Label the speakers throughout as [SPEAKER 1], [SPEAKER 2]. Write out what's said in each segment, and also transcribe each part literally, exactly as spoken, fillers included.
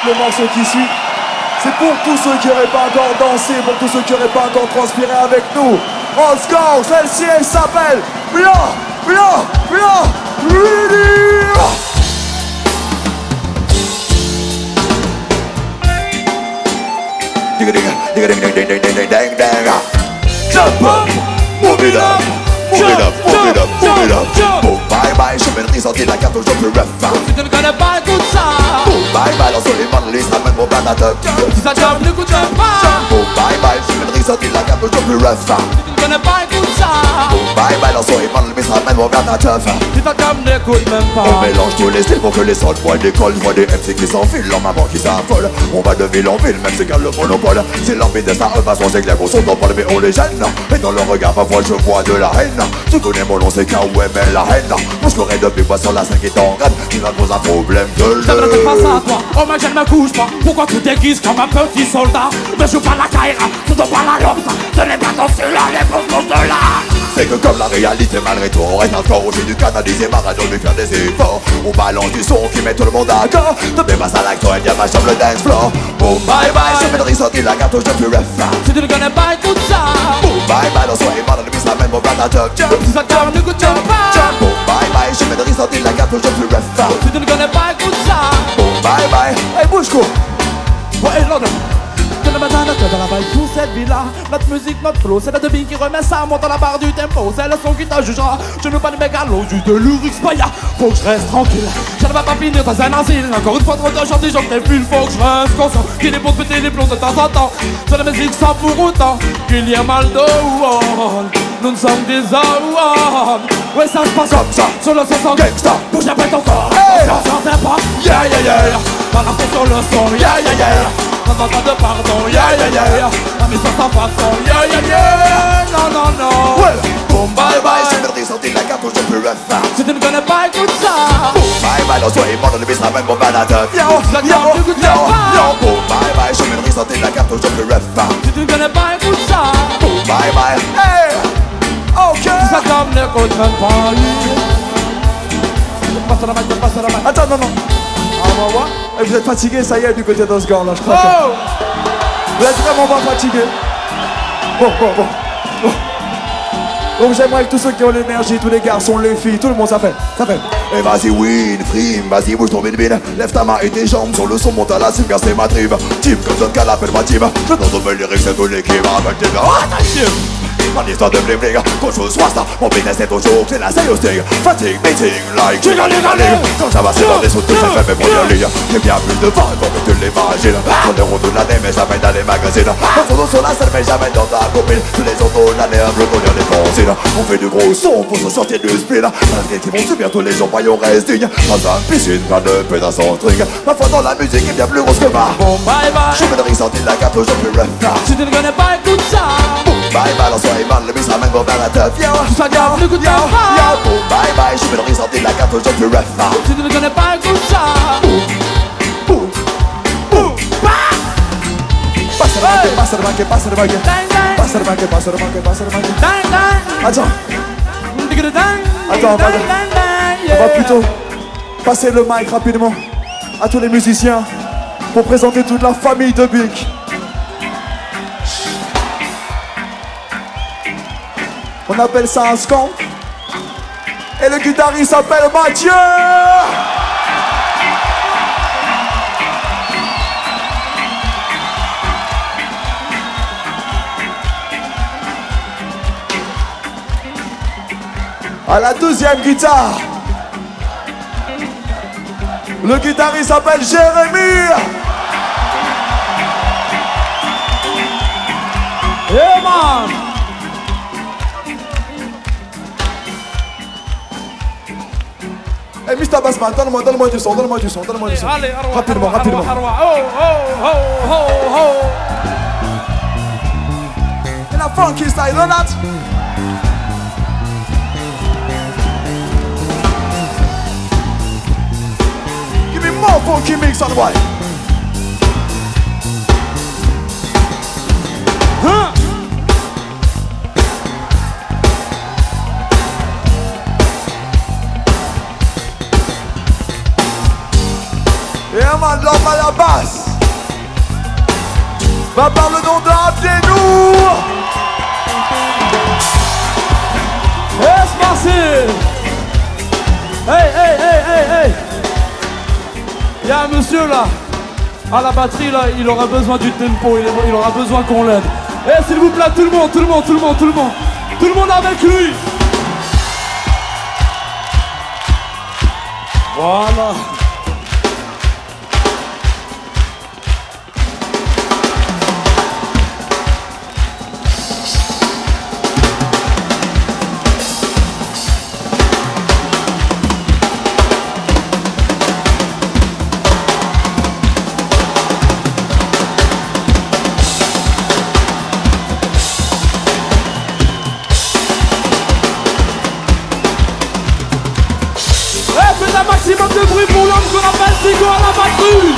[SPEAKER 1] Le morceau qui suit, c'est pour tous ceux qui n'auraient pas encore dansé, pour tous ceux qui n'auraient pas encore transpiré avec nous. On se score, celle-ci elle s'appelle Bla Bla Bla Ready.
[SPEAKER 2] Jump up, move it up, move it up, move it up, move it up. Boom, bye bye, je vais ressortir la carte aujourd'hui rough.
[SPEAKER 3] Si tu ne connais pas, écoute ça.
[SPEAKER 2] Boom, bye bye, lance les mains, les ramène mon plan à top.
[SPEAKER 3] Si ça jump, n'écoute pas.
[SPEAKER 2] Boom, bye bye, je vais ressortir la carte aujourd'hui rough.
[SPEAKER 3] Si tu ne connais pas, écoute ça.
[SPEAKER 2] Boom, bye bye, lance les mains, les ramène mon plan à top.
[SPEAKER 3] Si ça jump, n'écoute même pas.
[SPEAKER 2] On mélange tous les styles pour que les soldes voient d'école. Voient des M C qui s'enfilent, leur maman qui s'affole. On va de ville en ville, même c'est qu'à le monopole. C'est l'envie de ça, eux façon c'est que les gros sont dans le mais on les gêne. Et dans leur regard parfois je vois de la haine. Tu connais mon nom c'est K O M L la haine. Moi je courais depuis moi sur la cinq et en grade. Tu vas cause un problème de
[SPEAKER 3] Je t'adresse pas ça à toi, oh ma je ne me couche pas. Pourquoi tu déguises comme un petit soldat? Ne joue pas la caïra, tu dois pas la lopte. Tenez pas ton celui-là, les pauvres de là.
[SPEAKER 2] C'est que comme la réalité malgré tout on reste encore au jeu du canalisé Maradon de faire des efforts. On balance du son qui met tout le monde d'accord. Ne mets pas ça like toi, il y a ma chambre le dance floor. Boom bye bye, je vais te ressortir la gâteau, je plus ref.
[SPEAKER 3] Si tu ne connais pas, écoute ça.
[SPEAKER 2] Boom bye bye, dans soirée mal, le bis ramène mon plan à top.
[SPEAKER 3] Si ça jump, n'écoute pas.
[SPEAKER 2] Boom bye bye, je vais te ressortir la gâteau, je plus ref.
[SPEAKER 3] Si tu ne connais pas, écoute ça.
[SPEAKER 2] Boom bye bye,
[SPEAKER 1] Hey bouge quoi.
[SPEAKER 3] Ouais, Londres. De la matin, notre dans la vaille pour cette villa. Notre musique, notre flow, c'est la devine qui remet ça. Monte à la barre du tempo, c'est le son qui te jugera. Je ne veux pas de mégalos, juste de l'urix paya. Faut que je reste tranquille, je ne vais pas finir dans un asile. Encore une fois trop de chanter, j'en ai plus. Faut que je reste conscient qu'il est bon de péter les plombs de temps en temps. C'est la musique sans pour autant qu'il y a mal de one. Nous ne sommes des hommes. Ouais, ça se passe comme ça, sur le son gangsta. Bouge un peu ton corps,
[SPEAKER 2] Hey.
[SPEAKER 3] on s'en fait pas.
[SPEAKER 2] yeah yeah yeah.
[SPEAKER 3] Balancez sur le son, yeah yeah yeah. Sans entendre de pardon, yeah yeah yeah. La mission sans façon, yeah yeah yeah. Non non non.
[SPEAKER 2] Well, boom bye bye, je vais te ressortir la gâteau, je plus ref.
[SPEAKER 3] Si tu ne connais pas, écoute ça.
[SPEAKER 2] Boom bye bye, dans soirée mal, le bis ramène mon plan à top. Yo
[SPEAKER 3] La
[SPEAKER 2] yo
[SPEAKER 3] gamme,
[SPEAKER 2] yo
[SPEAKER 3] n'écoute pas.
[SPEAKER 2] yo. Boom bye bye, je vais te ressortir la gâteau, je plus ref.
[SPEAKER 3] Si tu ne connais pas, écoute ça.
[SPEAKER 2] Boom bye bye, hey. Ok.
[SPEAKER 3] Si ça comme n'écoute même pas. Passe la main, passe la main.
[SPEAKER 1] Attends, non, non. Ah, on va voir. Et vous êtes fatigué, ça y est, du côté d'Osgore là, je crois.
[SPEAKER 3] Oh.
[SPEAKER 1] Que... Vous êtes vraiment pas fatigué. Bon, bon, bon. bon. Donc j'aimerais que tous ceux qui ont l'énergie, tous les garçons, les filles, tout le monde s'appelle. S'appelle.
[SPEAKER 2] Et vas-y win, frime, vas-y bouge ton bin-bin. Lève ta main et tes jambes sur le son, monte à la cime car c'est ma tribe. Team comme John Cal appelle ma team. Je t'entends me lyrics, c'est toute l'équipe avec tes gars. Ah ta team. Mon histoire de bling bling, quand je sois star, mon business est toujours c'est la sales thing. Fatigue, meeting, like, jiggle, jiggle. Quand ça va c'est dans des sauts, tout ça fait mes premières lignes. J'ai bien plus de vent, pour que tu l'imagines. On est rond de l'année, mais jamais dans les magazines. On photo sur la scène, mais jamais dans ta copine. Tous les autres de l'année, un bleu qu'on les consigne. On fait du gros son pour se sortir du spin. Malgré qu'ils vont subir tous les jours, paillons restent dignes. Dans une piscine, plein de pédasses en string. Ma foi dans la musique est bien plus grosse que ma.
[SPEAKER 3] Bon bye bye.
[SPEAKER 2] Je vais te ressortir la carte, je plus ref.
[SPEAKER 3] Si tu ne connais pas, écoute ça.
[SPEAKER 2] Bye bye, dans soirée mal, le bis ramène mon verre à teuf. Yo,
[SPEAKER 3] Si ça jump, n'écoute
[SPEAKER 2] yo,
[SPEAKER 3] pas.
[SPEAKER 2] yo, boom, bye bye, je vais te ressortir la carte, je plus ref.
[SPEAKER 3] Si tu ne connais pas, écoute ça.
[SPEAKER 2] Boom, boom,
[SPEAKER 1] Passe le banquet, passe le banquet, passe le banquet.
[SPEAKER 3] Dang dang.
[SPEAKER 1] Passe le banquet, passe le banquet, passe le banquet.
[SPEAKER 3] Dang dang.
[SPEAKER 1] Attends,
[SPEAKER 3] Digga dang.
[SPEAKER 1] Attends,
[SPEAKER 3] Dang,
[SPEAKER 1] pardon.
[SPEAKER 3] dang, dang,
[SPEAKER 1] on va
[SPEAKER 3] yeah.
[SPEAKER 1] plutôt passer le mic rapidement à tous les musiciens pour présenter toute la famille de Bic. On appelle ça un scan. Et le guitariste s'appelle Mathieu. À la deuxième guitare, le guitariste s'appelle Jérémy.
[SPEAKER 3] Yeah man.
[SPEAKER 1] Eh, mister Bassman, donne-moi, donne-moi du son, donne-moi du son, donne-moi du son.
[SPEAKER 3] Allez, arwa,
[SPEAKER 1] Rapidement,
[SPEAKER 3] arwa,
[SPEAKER 1] rapidement.
[SPEAKER 3] arwa, arwa. Oh, oh, oh, oh, oh.
[SPEAKER 1] In a funky style, you know that? Give me more funky mix on the way.
[SPEAKER 3] Huh.
[SPEAKER 1] Yeah man, l'homme à la basse va par le nom de Abdenou.
[SPEAKER 3] Laisse passer. Hey, hey, hey, hey, hey. Il y a un monsieur là, à la batterie là, il aura besoin du tempo, il, il aura besoin qu'on l'aide. Eh, s'il vous plaît, tout le monde, tout le monde, tout le monde, tout le monde, tout le monde avec lui. Voilà. Un maximum de bruit pour l'homme qu'on appelle Sigo à la batterie.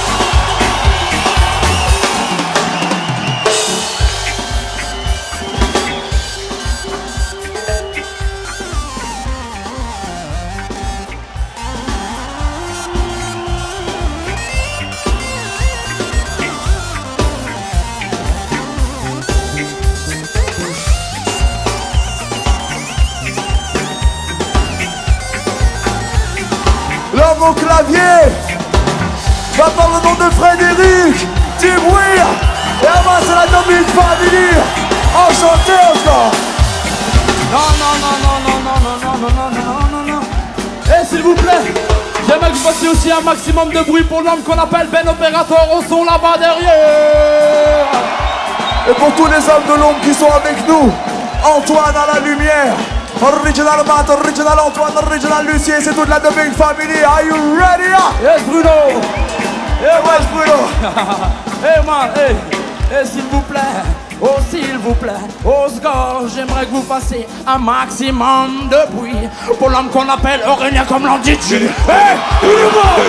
[SPEAKER 1] L'homme au clavier va par le nom de Frédéric Tibouir. Et avant c'est la Dominique Family. Enchanté encore.
[SPEAKER 3] Non, non, non, non, non, non, non, non, non, non, non, non, non. Eh, s'il vous plaît, j'aimerais que vous fassiez aussi un maximum de bruit pour l'homme qu'on appelle Ben Opérateur au son là-bas derrière.
[SPEAKER 1] Et pour tous les hommes de l'ombre qui sont avec nous, Antoine à la lumière, Original Matt, Original Antoine, Original Lucien, c'est toute la Dominique Family. Are you ready?
[SPEAKER 3] Yes, Bruno.
[SPEAKER 1] Et ouais, Bruno.
[SPEAKER 3] Eh, man, eh, eh, s'il vous plaît, oh, s'il vous plaît, au score, j'aimerais que vous fassiez un maximum de bruit pour l'homme qu'on appelle Aurélien comme l'on dit. Eh, tout le monde.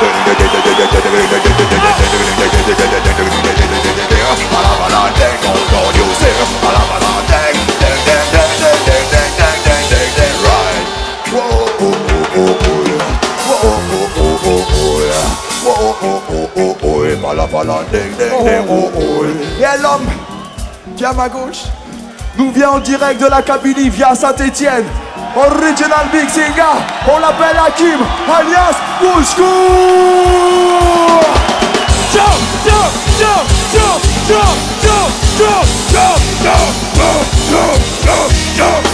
[SPEAKER 1] Et l'homme qui est à ma gauche nous vient en direct de la Kabylie via Saint-Etienne. Original Big Singer, on l'appelle Hakim, alias Mouchkou.
[SPEAKER 3] Jump, jump, jump, jump, jump, jump, jump, jump, jump, jump, jump, jump, jump.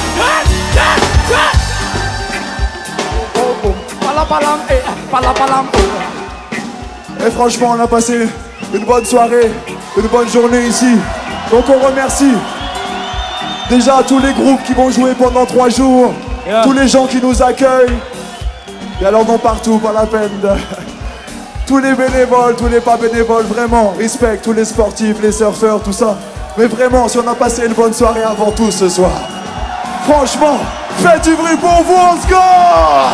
[SPEAKER 3] Palapalam, eh, palapalam, oh.
[SPEAKER 1] Et franchement, on a passé une bonne soirée, une bonne journée ici. Donc on remercie déjà tous les groupes qui vont jouer pendant trois jours, yeah. Tous les gens qui nous accueillent. Et alors non partout, pas la peine de... Tous les bénévoles, tous les pas bénévoles, vraiment, respect, tous les sportifs, les surfeurs, tout ça. Mais vraiment, si on a passé une bonne soirée avant tout ce soir. Franchement, faites du bruit pour vous, on score!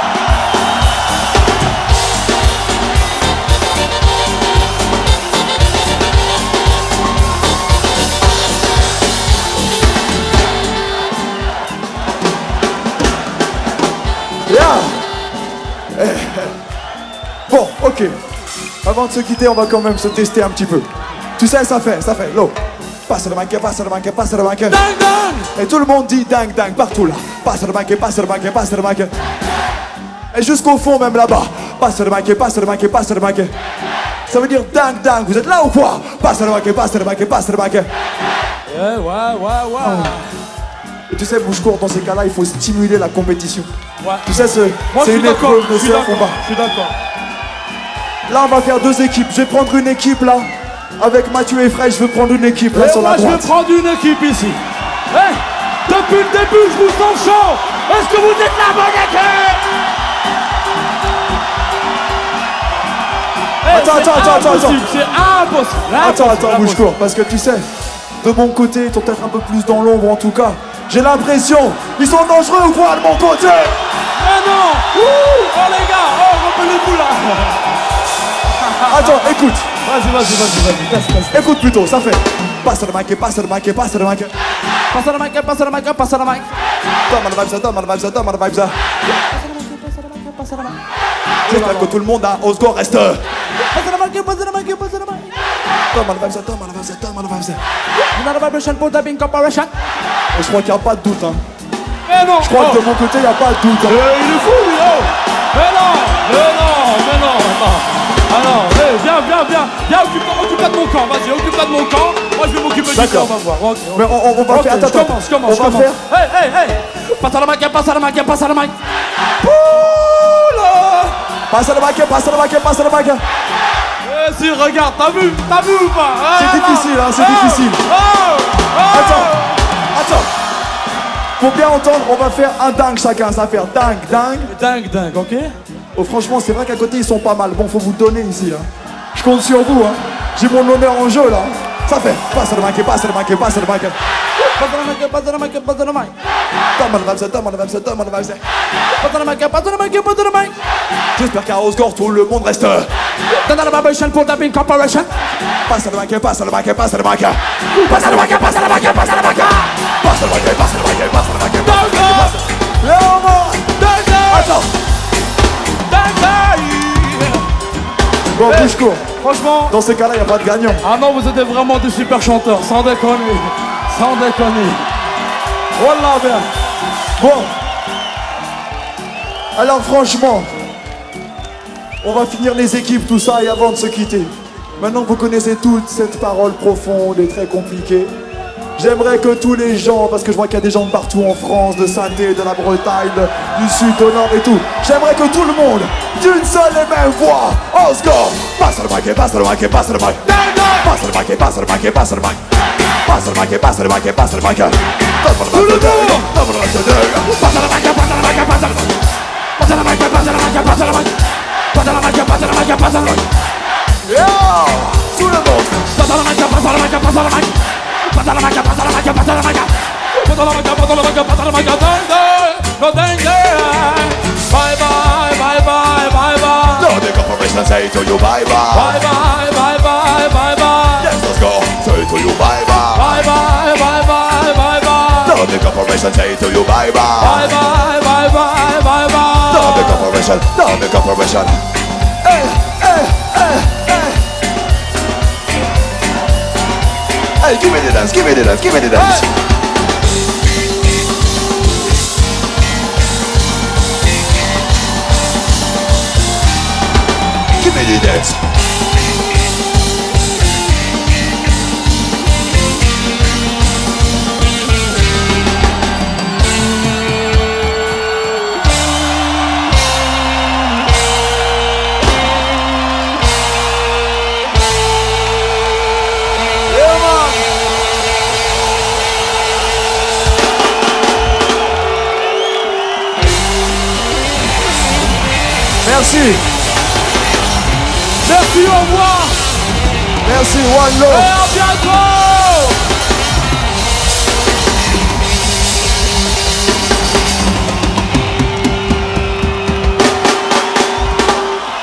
[SPEAKER 1] Yeah. Bon, ok. Avant de se quitter, on va quand même se tester un petit peu. Tu sais, ça fait, ça fait. L'eau. Passe le manqué, passe le manqué, passe le manqué.
[SPEAKER 3] Dang, dang.
[SPEAKER 1] Et tout le monde dit dang, dang, partout là. Passe le manqué, passe le manqué, passe le manqué. Et jusqu'au fond, même là-bas. Passe le manqué, passe le manqué, passe le manqué. Ça veut dire dang, dang. Vous êtes là ou quoi? Passe le manqué, passe le manqué, passe le manqué.
[SPEAKER 3] Yeah, ouais, ouais, ouais.
[SPEAKER 1] Oh. Et tu sais, Bouche-Court, dans ces cas-là, il faut stimuler la compétition.
[SPEAKER 3] Ouais.
[SPEAKER 1] Tu sais, c'est une épreuve de surf en bas.
[SPEAKER 3] Je suis d'accord.
[SPEAKER 1] Là, on va faire deux équipes. Je vais prendre une équipe là. Avec Mathieu et Fred, je vais prendre une équipe là
[SPEAKER 3] et
[SPEAKER 1] sur
[SPEAKER 3] moi,
[SPEAKER 1] la droite.
[SPEAKER 3] je vais prendre une équipe ici. Hey, depuis le début, je vous sens chaud. Est-ce que vous êtes la bonne équipe? Hey,
[SPEAKER 1] attends, attends, attends, attends, attends.
[SPEAKER 3] C'est impossible.
[SPEAKER 1] Attends, attends, Bouche-Court, parce que tu sais, de mon côté, ils sont peut-être un peu plus dans l'ombre en tout cas. J'ai l'impression, ils sont dangereux ou quoi de mon côté?
[SPEAKER 3] Mais non. Ouh, oh les gars, oh, reprenez-vous là.
[SPEAKER 1] Attends, écoute.
[SPEAKER 3] Vas-y, vas-y, vas-y, vas-y, teste, teste.
[SPEAKER 1] Écoute plutôt, ça fait. Passe le mic, passe le mic, passe le mic.
[SPEAKER 3] Passe le mic, passe le mic, passe le mic.
[SPEAKER 1] Donne le vibe, ça, donne le vibe, ça, donne le vibe, ça.
[SPEAKER 3] Passe le mic, passe le mic, passe le mic.
[SPEAKER 1] J'espère que tout le monde a Osgo reste.
[SPEAKER 3] Passe la mic, passe la mic, passe la mic.
[SPEAKER 2] Tom à la vibes, Tom à la vibes, Tom à la vibes.
[SPEAKER 3] On a la vibration pour Dubbing Corporation.
[SPEAKER 1] Et je crois qu'il n'y a pas de doute, hein.
[SPEAKER 3] Mais non.
[SPEAKER 1] Je crois
[SPEAKER 3] oh.
[SPEAKER 1] que de mon côté, il n'y a pas de doute. Hein.
[SPEAKER 3] Euh, il est fou, lui, oh. Mais non, mais non, mais non, non. Ah non, hey, viens, viens, viens. Viens, occupe-toi occupe de mon camp. Vas-y, occupe-toi de mon camp. Moi, je vais m'occuper du camp, on va voir. Okay, okay.
[SPEAKER 1] Mais on, on, on va
[SPEAKER 3] okay,
[SPEAKER 1] faire... Attends,
[SPEAKER 3] je commence, je commence,
[SPEAKER 1] on
[SPEAKER 3] je
[SPEAKER 1] va
[SPEAKER 3] commence.
[SPEAKER 1] faire...
[SPEAKER 3] Hey, hey, hey. Passe à la mic, passe à la mic, passe à la mic. Poula.
[SPEAKER 1] Passe à la mic, passe à la mic, passe à la mic.
[SPEAKER 3] Eh si, regarde, t'as vu, t'as vu ou pas?
[SPEAKER 1] C'est
[SPEAKER 3] eh,
[SPEAKER 1] difficile, hein, c'est
[SPEAKER 3] oh,
[SPEAKER 1] difficile.
[SPEAKER 3] Oh, oh.
[SPEAKER 1] Attends, attends. Pour bien entendre, on va faire un dingue chacun, ça va faire dingue, dingue.
[SPEAKER 3] Dingue, dingue, ok?
[SPEAKER 1] Oh, franchement, c'est vrai qu'à côté, ils sont pas mal. Bon, faut vous donner ici, là. Je compte sur vous, hein. J'ai mon honneur en jeu, là. Ça fait. Passe à la mic, passe à la mic, passe à la mic.
[SPEAKER 3] Passe à la mic, passe à la mic, passe à la mic.
[SPEAKER 1] Tom à la vibes, Tom à la vibes, Tom à la vibes.
[SPEAKER 3] Passe à la mic, passe à la mic, passe à la mic.
[SPEAKER 2] J'espère qu'à Osgore, tout le monde reste.
[SPEAKER 3] Donne à la vibration pour Dubbing Corporation.
[SPEAKER 2] Passe à la mic, passe à la mic, passe à la mic. Passe à la mic, passe à la mic, passe à la mic. Passe à la mic, passe à la mic, passe à la mic.
[SPEAKER 3] Dingue.
[SPEAKER 1] Là, on va.
[SPEAKER 3] Dingue.
[SPEAKER 1] Attends.
[SPEAKER 3] Dingue.
[SPEAKER 1] Bon, bouge court.
[SPEAKER 3] Franchement,
[SPEAKER 1] Dans ces cas-là, il n'y a pas de gagnant.
[SPEAKER 3] ah non, vous êtes vraiment des super chanteurs, sans déconner. Sans déconner. Voilà, bien.
[SPEAKER 1] Bon. Alors, franchement, on va finir les équipes, tout ça, et avant de se quitter. Maintenant que vous connaissez toute cette parole profonde et très compliquée, j'aimerais que tous les gens, parce que je vois qu'il y a des gens de partout en France, de Saint-Étienne, de la Bretagne, de- du Sud, au Nord et tout, j'aimerais que tout le monde, d'une seule et même voix, Osgore,
[SPEAKER 2] Passe à la mic, passe à la mic, passe à la mic. Passe à la mic, passe à la mic, passe à la mic. Passe à la mic, passe à la mic, passe à la mic. Tom à la vibes, Tom à la vibes. Passe à la mic, passe à la mic, passe à la mic. Passe à la mic, passe à la mic, passe à la mic. Passe à la mic, passe à la mic, passe à la mic.
[SPEAKER 1] yeah, tout le monde.
[SPEAKER 3] Passe à la mic, passe à la mic, passe à la mic. Passe à la mic, passe à la mic, passe à la mic. Passe à la mic, passe à la mic, passe à la mic. Dingue, dingue. Bye bye, bye bye, bye bye.
[SPEAKER 2] No, the corporation say to you bye bye.
[SPEAKER 3] Bye bye, bye bye, bye bye.
[SPEAKER 2] Yes, Osgore, say to you bye bye.
[SPEAKER 3] Bye bye, bye bye, bye bye.
[SPEAKER 2] No, the corporation say to you bye
[SPEAKER 3] Bye
[SPEAKER 2] bye.
[SPEAKER 3] bye, bye bye, bye bye.
[SPEAKER 2] No, the corporation, no, the corporation.
[SPEAKER 1] Hey, hey, hey, hey.
[SPEAKER 2] Hey, give me the dance, give me the dance, give me the dance. Give me the dance.
[SPEAKER 1] Merci,
[SPEAKER 3] Merci, au revoir.
[SPEAKER 1] merci, one love.
[SPEAKER 3] Et à bientôt.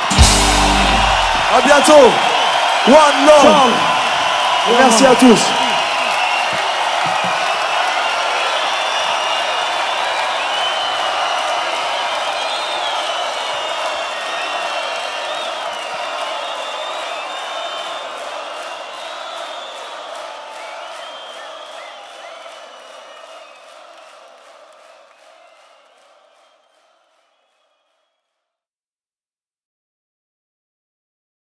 [SPEAKER 1] À bientôt. One love.
[SPEAKER 3] Ciao.
[SPEAKER 1] Merci à tous.